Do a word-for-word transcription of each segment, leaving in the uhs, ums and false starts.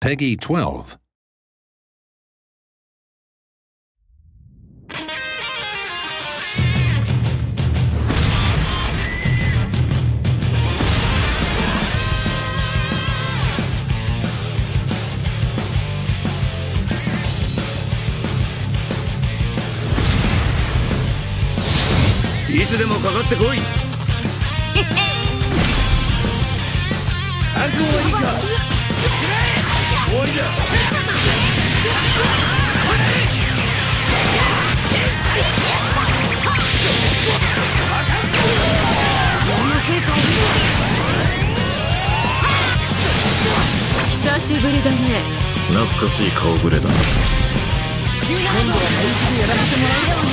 Peggy twelve. いつでもかかってこい。覚悟はいいか。終わりだ。 久しぶりだね。 懐かしい顔ぶれだな。 今度は本気でやらせてもらうよ。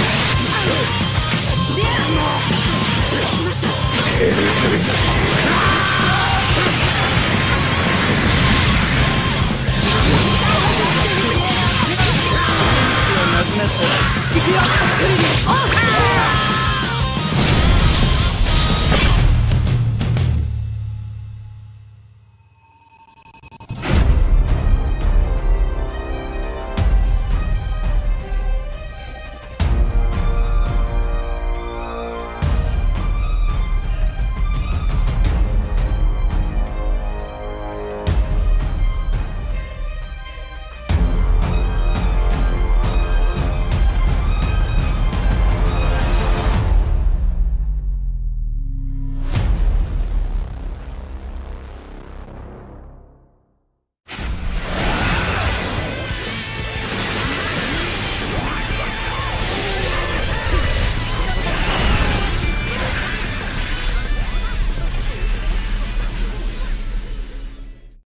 許せる。